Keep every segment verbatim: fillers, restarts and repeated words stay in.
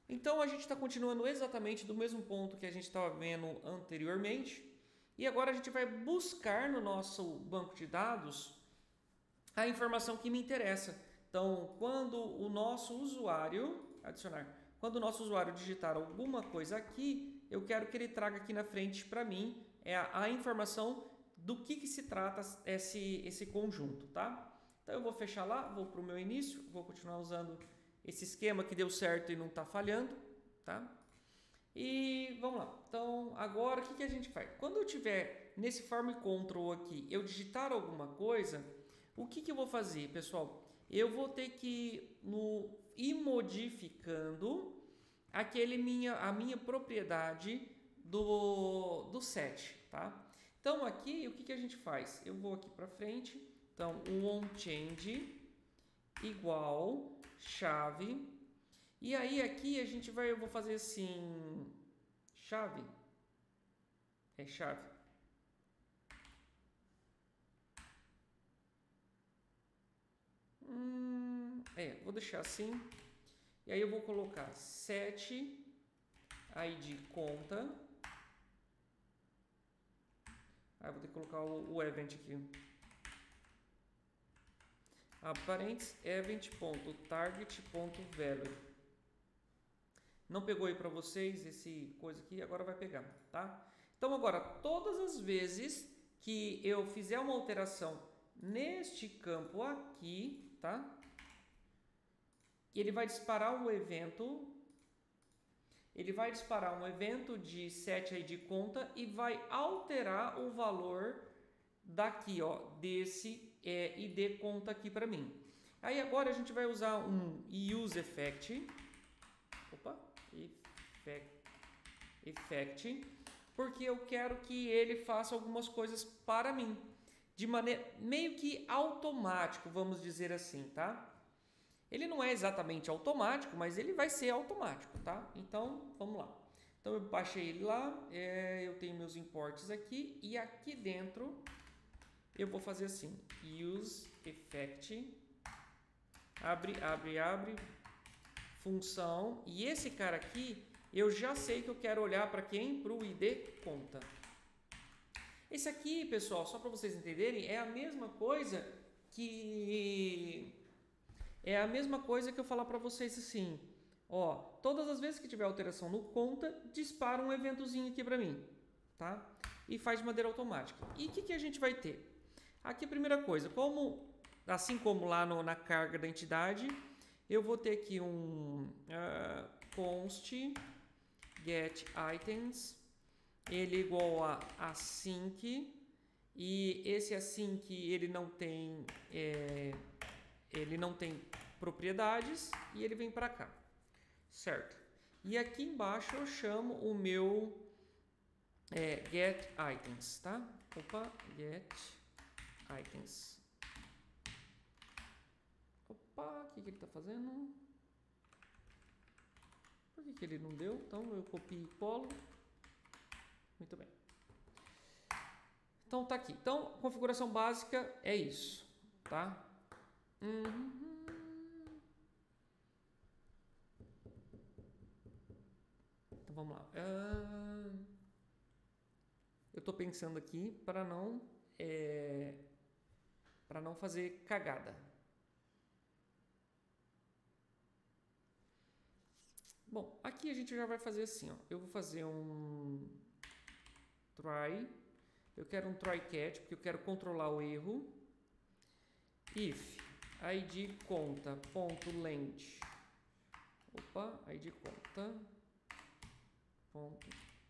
Então a gente está continuando exatamente do mesmo ponto que a gente estava vendo anteriormente. E agora a gente vai buscar no nosso banco de dados a informação que me interessa. Então, quando o nosso usuário, adicionar, quando o nosso usuário digitar alguma coisa aqui, eu quero que ele traga aqui na frente para mim é a, a informação do que, que se trata esse, esse conjunto, tá? Então eu vou fechar lá, vou para o meu início, vou continuar usando esse esquema que deu certo e não está falhando, tá? E vamos lá. Então, agora o que, que a gente faz? Quando eu tiver nesse form control aqui, eu digitar alguma coisa, o que, que eu vou fazer, pessoal? Eu vou ter que no, ir modificando aquele minha, a minha propriedade do, do set, tá? Então, aqui, o que, que a gente faz? Eu vou aqui para frente. Então, o onChange igual chave. E aí aqui a gente vai, eu vou fazer assim, chave, é chave. Hum, é, vou deixar assim. E aí eu vou colocar set I D conta. Aí vou ter que colocar o, o event aqui. A parênteses event.target.value. Não pegou aí para vocês esse coisa aqui, agora vai pegar, tá? Então agora, todas as vezes que eu fizer uma alteração neste campo aqui, tá? Ele vai disparar um evento, ele vai disparar um evento de set I D conta e vai alterar o valor daqui, ó, desse é, I D conta aqui para mim. Aí agora a gente vai usar um useEffect. Opa, effect, effect, porque eu quero que ele faça algumas coisas para mim, de maneira meio que automático, vamos dizer assim, tá? Ele não é exatamente automático, mas ele vai ser automático, tá? Então, vamos lá. Então, eu baixei ele lá, é, eu tenho meus imports aqui, e aqui dentro eu vou fazer assim, useEffect, abre, abre, abre, função, e esse cara aqui, eu já sei que eu quero olhar para quem? Para o I D conta. Esse aqui, pessoal, só para vocês entenderem, é a mesma coisa que... É a mesma coisa que eu falar para vocês assim, ó, todas as vezes que tiver alteração no conta, dispara um eventozinho aqui para mim, tá? E faz de maneira automática. E o que, que a gente vai ter? Aqui, primeira coisa, como, assim como lá no, na carga da entidade, eu vou ter aqui um uh, const get items, ele é igual a async, e esse async ele não tem é, ele não tem propriedades e ele vem para cá, certo? E aqui embaixo eu chamo o meu é, get items, tá? Opa, get items. Opa, o que, que ele está fazendo? Por que, que ele não deu? Então eu copio e colo. Muito bem. Então tá aqui. Então, configuração básica é isso, tá? Uhum. Então vamos lá. Uh... Eu estou pensando aqui para não é... para não fazer cagada. Bom, aqui a gente já vai fazer assim, ó. Eu vou fazer um try. Eu quero um try catch porque eu quero controlar o erro. If id conta ponto length. Opa, id conta ponto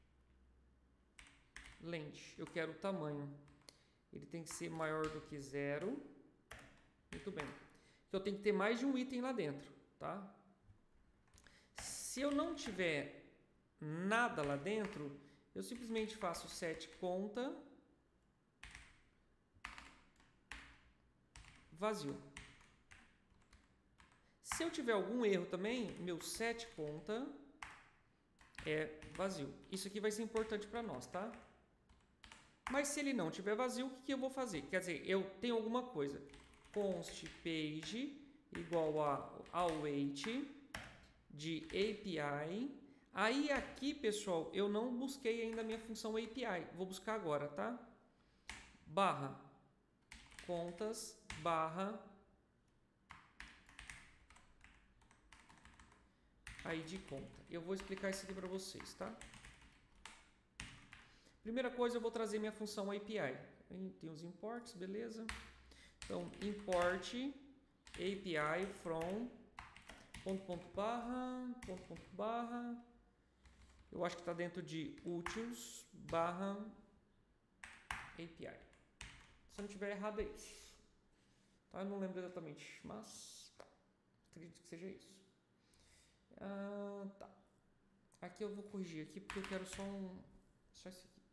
length. Eu quero o tamanho. Ele tem que ser maior do que zero. Muito bem. Então eu tenho que ter mais de um item lá dentro, tá? Se eu não tiver nada lá dentro, eu simplesmente faço set conta vazio. Se eu tiver algum erro também, meu set conta é vazio. Isso aqui vai ser importante para nós, tá? Mas se ele não tiver vazio, o que, que eu vou fazer? Quer dizer, eu tenho alguma coisa. Const page igual a await de A P I. Aí aqui, pessoal, eu não busquei ainda a minha função A P I. Vou buscar agora, tá? Barra contas, barra I D conta. Eu vou explicar isso aqui para vocês, tá? Primeira coisa, eu vou trazer minha função A P I. Tem os imports, beleza? Então, import A P I from ponto, ponto, barra, ponto, ponto, barra. Eu acho que está dentro de utils, barra A P I. Se eu não tiver errado, é isso. Tá? Eu não lembro exatamente, mas acredito que seja isso. Ah, tá. Aqui eu vou corrigir aqui porque eu quero só um... Só isso aqui.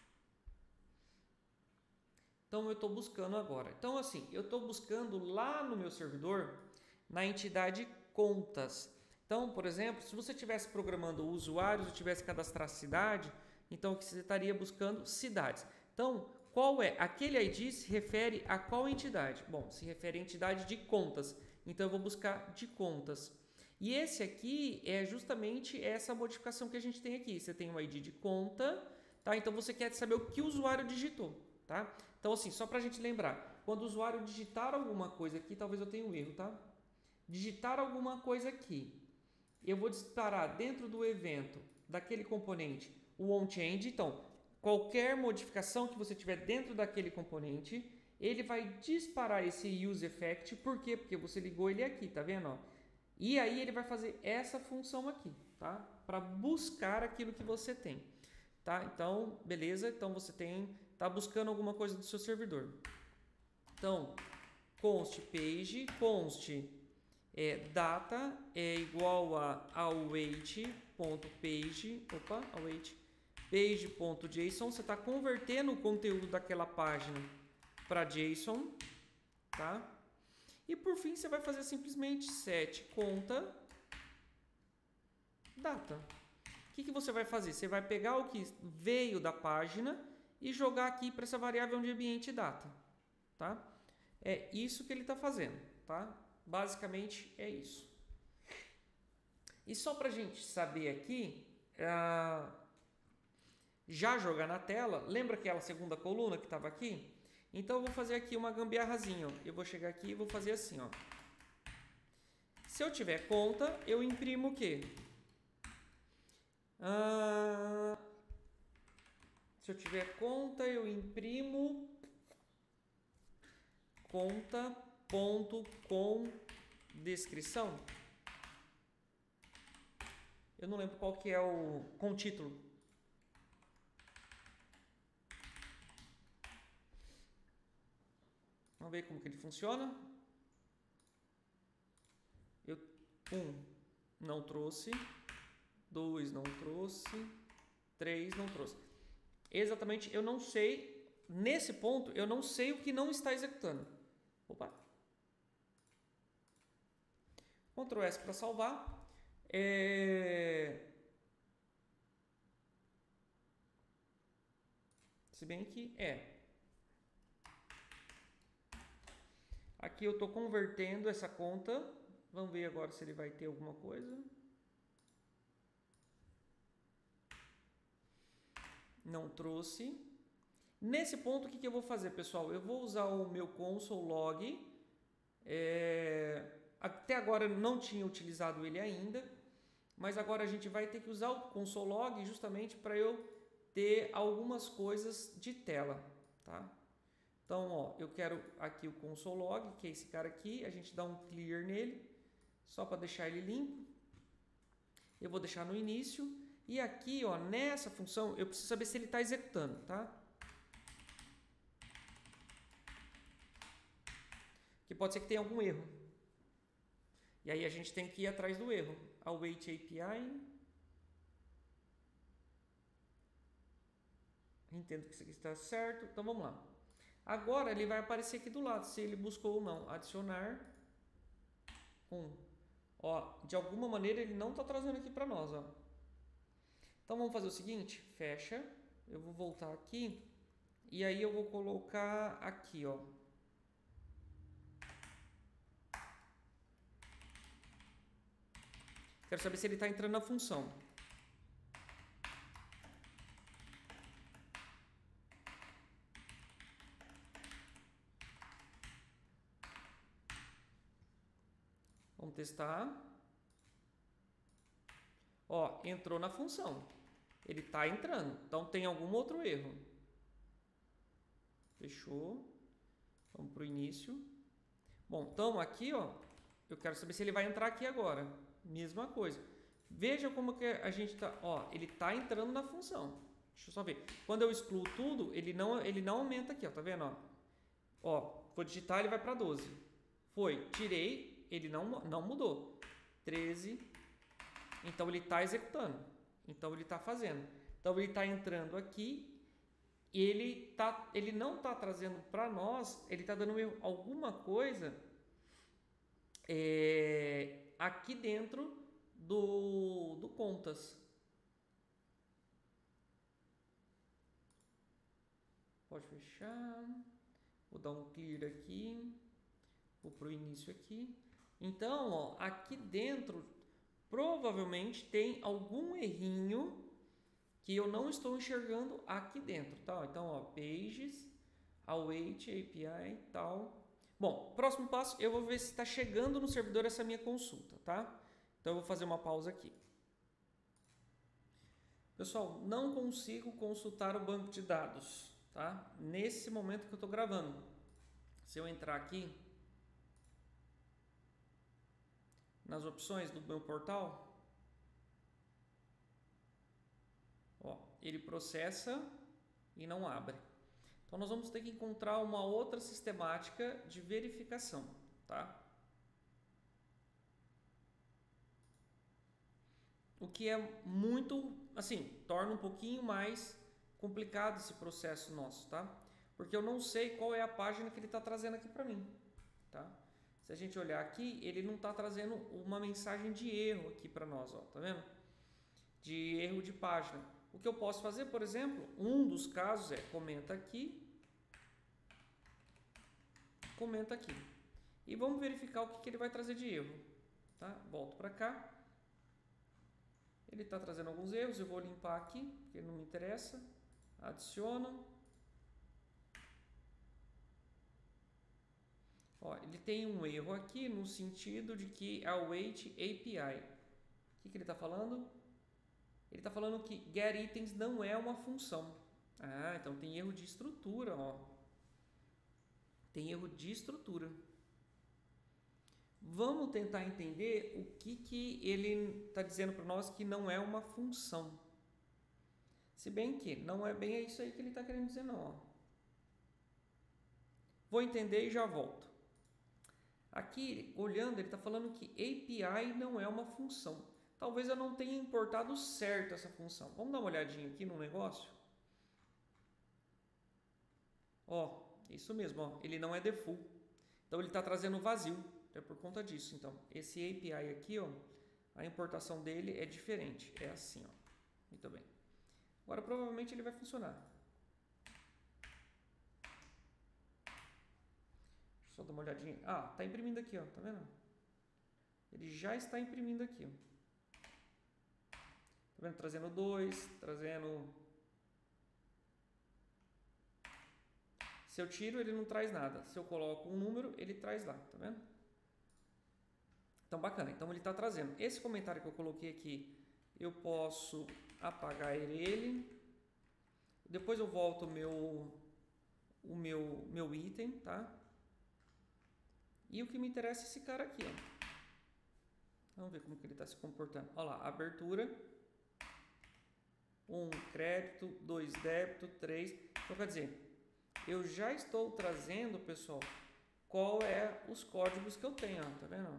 Então, eu estou buscando agora. Então, assim, eu estou buscando lá no meu servidor, na entidade contas. Então, por exemplo, se você estivesse programando usuários, ou tivesse que cadastrar cidade, então você estaria buscando cidades. Então, qual é? Aquele I D se refere a qual entidade? Bom, se refere à entidade de contas. Então, eu vou buscar de contas. E esse aqui é justamente essa modificação que a gente tem aqui. Você tem um I D de conta, tá? Então, você quer saber o que o usuário digitou, tá? Então, assim, só para a gente lembrar, quando o usuário digitar alguma coisa aqui, talvez eu tenha um erro, tá? Digitar alguma coisa aqui, eu vou disparar dentro do evento daquele componente o onChange. Então, qualquer modificação que você tiver dentro daquele componente, ele vai disparar esse useEffect. Por quê? Porque você ligou ele aqui, tá vendo? Ó? E aí ele vai fazer essa função aqui, tá? Para buscar aquilo que você tem, tá? Então, beleza? Então você tem, tá buscando alguma coisa do seu servidor. Então, const page, const é, data é igual a await.page, opa, await, page.json. Você está convertendo o conteúdo daquela página para JSON, tá? E por fim, você vai fazer simplesmente set conta data. O que, que você vai fazer? Você vai pegar o que veio da página e jogar aqui para essa variável de ambiente data, tá? É isso que ele está fazendo, tá? Basicamente é isso. E só para a gente saber aqui, uh, já jogar na tela, lembra aquela segunda coluna que estava aqui? Então eu vou fazer aqui uma gambiarrazinha. Ó. Eu vou chegar aqui e vou fazer assim. Ó. Se eu tiver conta, eu imprimo o quê? Uh, se eu tiver conta, eu imprimo conta.com descrição. Eu não lembro qual que é o com título. Vamos ver como que ele funciona. Eu, um, não trouxe. Dois, não trouxe. Três, não trouxe. Exatamente, eu não sei. Nesse ponto, eu não sei o que não está executando. Opa. Ctrl S para salvar. É... Se bem que é. Aqui eu estou convertendo essa conta. Vamos ver agora se ele vai ter alguma coisa. Não trouxe. Nesse ponto, o que, que eu vou fazer, pessoal? Eu vou usar o meu console log. É... Até agora eu não tinha utilizado ele ainda. Mas agora a gente vai ter que usar o console log justamente para eu ter algumas coisas de tela, tá? Então, ó, eu quero aqui o console log, que é esse cara aqui. A gente dá um clear nele, só para deixar ele limpo. Eu vou deixar no início. E aqui, ó, nessa função, eu preciso saber se ele está executando, tá? Que pode ser que tenha algum erro. E aí a gente tem que ir atrás do erro. Await A P I. Entendo que isso aqui está certo. Então vamos lá. Agora ele vai aparecer aqui do lado, se ele buscou ou não. Adicionar um. Ó, de alguma maneira ele não está trazendo aqui para nós, ó. Então vamos fazer o seguinte, fecha. Eu vou voltar aqui e aí eu vou colocar aqui, ó. Quero saber se ele está entrando na função. Vamos testar. Ó, entrou na função. Ele está entrando. Então tem algum outro erro. Fechou. Vamos para o início. Bom, então aqui, ó, eu quero saber se ele vai entrar aqui agora. Mesma coisa. Veja como que a gente está. Ó, ele está entrando na função. Deixa eu só ver. Quando eu excluo tudo, ele não, ele não aumenta aqui, ó. Tá vendo? Ó, ó vou digitar, ele vai para doze. Foi. Tirei, ele não, não mudou. treze. Então ele está executando. Então ele está fazendo. Então ele está entrando aqui. E ele, tá, ele não está trazendo para nós, ele está dando alguma coisa é, aqui dentro do, do contas. Pode fechar. Vou dar um clear aqui. Vou para o início aqui. Então, ó, aqui dentro provavelmente tem algum errinho que eu não estou enxergando aqui dentro, tá? Então, ó, pages, await, A P I e tal. Bom, próximo passo, eu vou ver se está chegando no servidor essa minha consulta, tá? Então, eu vou fazer uma pausa aqui. Pessoal, não consigo consultar o banco de dados, tá? Nesse momento que eu estou gravando. Se eu entrar aqui nas opções do meu portal, ó, ele processa e não abre. Então, nós vamos ter que encontrar uma outra sistemática de verificação, tá? O que é muito, assim, torna um pouquinho mais complicado esse processo nosso, tá? Porque eu não sei qual é a página que ele está trazendo aqui para mim, tá? Se a gente olhar aqui, ele não está trazendo uma mensagem de erro aqui para nós, ó, tá vendo? De erro de página. O que eu posso fazer, por exemplo, um dos casos é comenta aqui, comenta aqui. E vamos verificar o que, que ele vai trazer de erro, tá? Volto para cá. Ele está trazendo alguns erros, eu vou limpar aqui, porque não me interessa. Adiciono. Ó, ele tem um erro aqui no sentido de que await A P I. O que, que ele está falando? Ele está falando que getItens não é uma função. Ah, então tem erro de estrutura, ó. Tem erro de estrutura. Vamos tentar entender o que, que ele está dizendo para nós que não é uma função. Se bem que não é bem isso aí que ele está querendo dizer, não. Ó. Vou entender e já volto. Aqui, olhando, ele está falando que A P I não é uma função. Talvez eu não tenha importado certo essa função. Vamos dar uma olhadinha aqui no negócio? Ó, isso mesmo, ó, ele não é default. Então, ele está trazendo vazio. É por conta disso. Então, esse A P I aqui, ó, a importação dele é diferente. É assim, ó. Muito bem. Agora, provavelmente, ele vai funcionar. Deixa eu só dar uma olhadinha. Ah, está imprimindo aqui, ó. Tá vendo? Ele já está imprimindo aqui, ó. Tá vendo? Trazendo dois, trazendo... Se eu tiro, ele não traz nada. Se eu coloco um número, ele traz lá, tá vendo? Então, bacana. Então, ele está trazendo. Esse comentário que eu coloquei aqui, eu posso apagar ele. Depois eu volto o meu, o meu, meu item, tá? E o que me interessa é esse cara aqui, ó. Vamos ver como que ele está se comportando. Olha lá, abertura. Um crédito, dois débito, três. Então, quer dizer, eu já estou trazendo, pessoal, qual é os códigos que eu tenho, ó, tá vendo?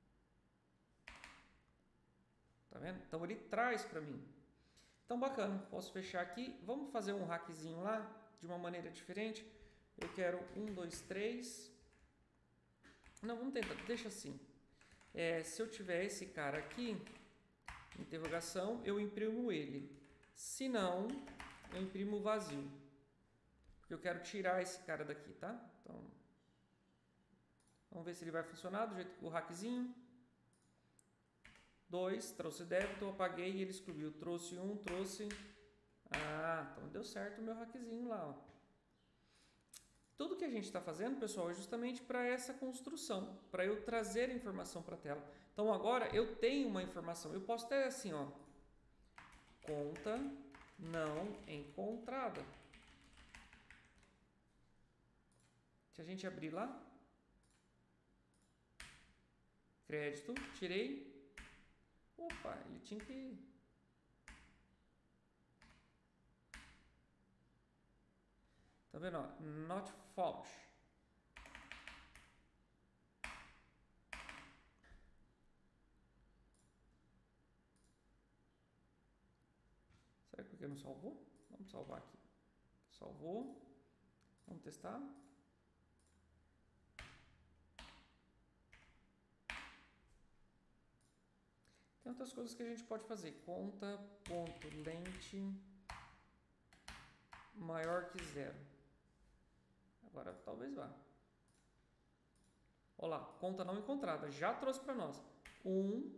Tá vendo? Então, ele traz para mim. Então, bacana. Posso fechar aqui. Vamos fazer um hackzinho lá, de uma maneira diferente. Eu quero um, dois, três. Não, vamos tentar. Deixa assim. É, se eu tiver esse cara aqui, interrogação, eu imprimo ele. Se não, eu imprimo vazio. Porque eu quero tirar esse cara daqui, tá? Então, vamos ver se ele vai funcionar do jeito que o hackzinho. dois, trouxe débito, apaguei e ele excluiu. Trouxe um, trouxe... Ah, então deu certo o meu hackzinho lá, ó. Tudo que a gente está fazendo, pessoal, é justamente para essa construção, para eu trazer a informação para a tela. Então agora eu tenho uma informação, eu posso ter assim, ó, conta não encontrada. Se a gente abrir lá, crédito, tirei, opa, ele tinha que... Tá vendo, ó? Not found. Será que porque não salvou? Vamos salvar aqui. Salvou. Vamos testar. Tem outras coisas que a gente pode fazer. Conta.lente maior que zero. Agora talvez vá. Olha lá, conta não encontrada. Já trouxe para nós. um.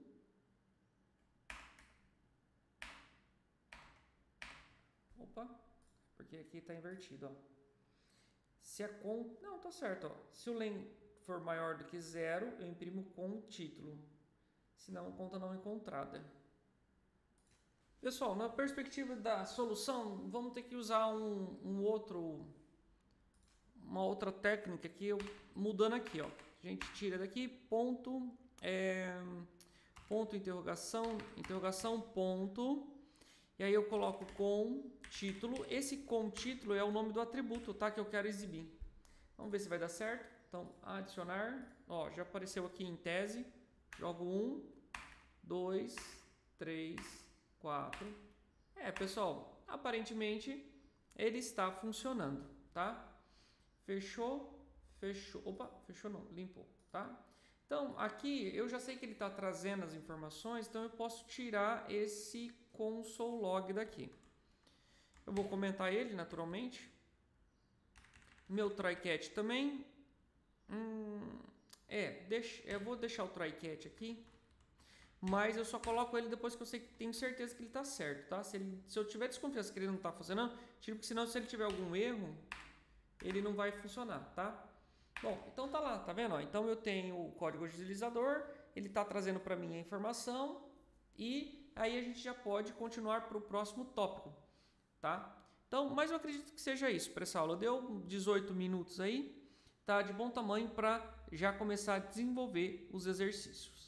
Opa, porque aqui está invertido, ó. Se a conta... Não, tá certo, ó. Se o len for maior do que zero, eu imprimo com o título. Se não, conta não encontrada. Pessoal, na perspectiva da solução, vamos ter que usar um, um outro... uma outra técnica aqui, eu, mudando aqui, ó. A gente tira daqui, ponto, é, ponto, interrogação, interrogação, ponto, e aí eu coloco com título. Esse com título é o nome do atributo, tá? Que eu quero exibir. Vamos ver se vai dar certo. Então, adicionar, ó, já apareceu aqui em tese. Jogo um, dois, três, quatro. É, pessoal, aparentemente ele está funcionando, tá? Fechou, fechou, opa, fechou não, limpou, tá? Então, aqui eu já sei que ele está trazendo as informações, então eu posso tirar esse console log daqui. Eu vou comentar ele, naturalmente. Meu try catch também. Hum, é, deixa, eu vou deixar o try catch aqui, mas eu só coloco ele depois que eu sei que tenho certeza que ele está certo, tá? Se, ele, se eu tiver desconfiança que ele não está funcionando, tiro, porque senão se ele tiver algum erro, ele não vai funcionar, tá? Bom, então tá lá, tá vendo? Então eu tenho o código agilizador, ele está trazendo para mim a informação e aí a gente já pode continuar para o próximo tópico, tá? Então, mas eu acredito que seja isso para essa aula. Deu dezoito minutos aí, tá de bom tamanho para já começar a desenvolver os exercícios.